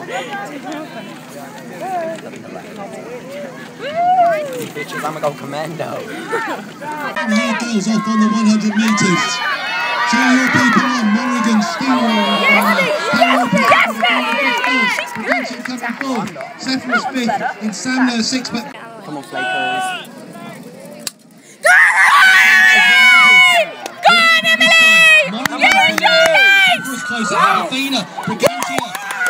Bitches, I'm gonna go commando. Here goes off on the 100 metres. Cheer your people on, Morrigan, Steamroll. Redemption coming forward. Zephyrus fifth and Samler sixth. But Come on, Flakers. Go on, Emily! Yes, Charlie! Zephyrus close at Athena. Brigantia.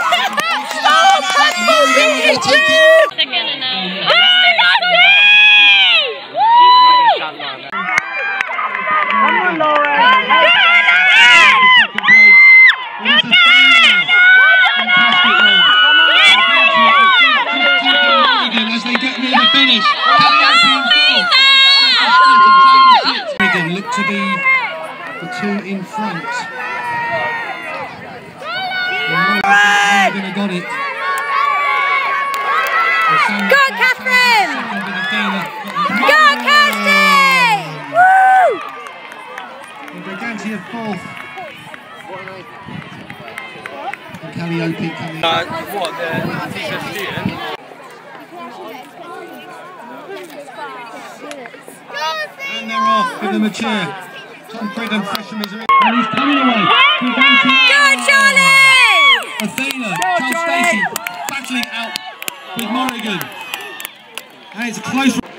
As they get near the finish, look to be the two in front. Morrigan got it. Go, Catherine! Go, Kirsty! Woo! Brigantia fourth. And Calliope coming. What, the teacher student? And they're off with the mature. Tom Pridham, fresh from his ring. And he's coming away. Go, Charlie! Athena, Charles Stacey battling out with Morrigan. And it's a close